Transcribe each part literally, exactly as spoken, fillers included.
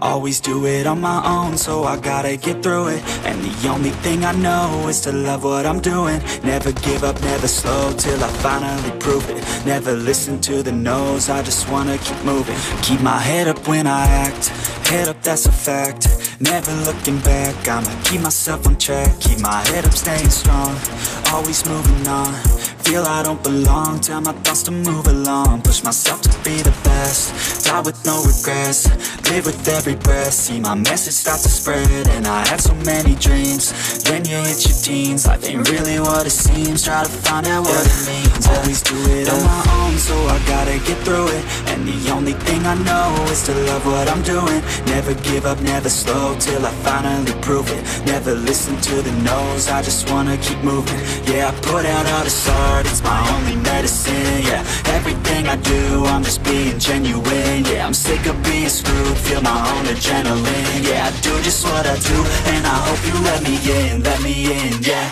always do it on my own, so I gotta get through it. And the only thing I know is to love what I'm doing. Never give up, never slow, till I finally prove it. Never listen to the no's, I just wanna keep moving. Keep my head up when I act, head up, that's a fact. Never looking back, I'ma keep myself on track. Keep my head up, staying strong, always moving on. Feel I don't belong, tell my thoughts to move along. Push myself to be the best, die with no regrets. Live with every breath, see my message start to spread. And I had so many dreams, then you hit your teens. Life ain't really what it seems, try to find out what it means. Always do it on my own, so I gotta get through it. And the only thing I know is to love what I'm doing. Never give up, never slow, till I finally prove it. Never listen to the no's, I just wanna keep moving. Yeah, I put out all this art, it's my only medicine. Yeah, everything I do, I'm just being genuine. Yeah, I'm sick of being screwed, feel my own adrenaline. Yeah, I do just what I do, and I hope you let me in, let me in, yeah.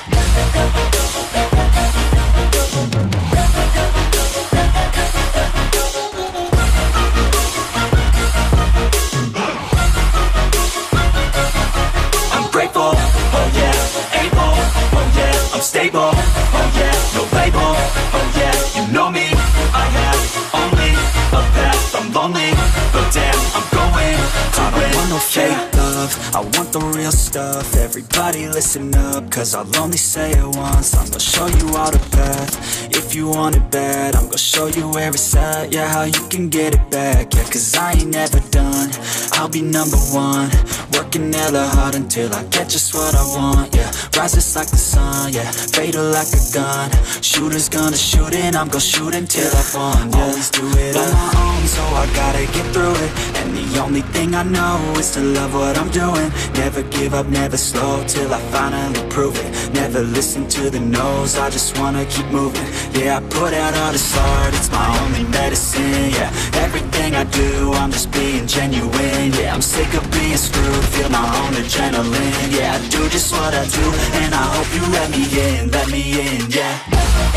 Stable, oh yeah, no label, oh yeah, you know me. I have only a path, I'm lonely, but damn, I'm going to I don't want no fake love, I want the real stuff. Everybody listen up, cause I'll only say it once. I'm gonna show you all the path, if you want it bad. I'm gonna show you where it's at, yeah, how you can get it back. Yeah, cause I ain't never done, I'll be number one. Working hella hard until I get just what I want, yeah. Rises like the sun, yeah, fatal like a gun. Shooter's gonna shoot and I'm gonna shoot until I won, yeah. Always do it on my own, so I gotta get through it. And the only thing I know is to love what I'm doing. Never give up, never slow, till I finally prove it. Never listen to the no's, I just wanna keep moving. Yeah, I put out all this art, it's my only medicine. Yeah, everything I do, I'm just being genuine. Yeah, I'm sick of being screwed, feel my own adrenaline. Yeah, I do just what I do, and I hope you let me in, let me in, yeah.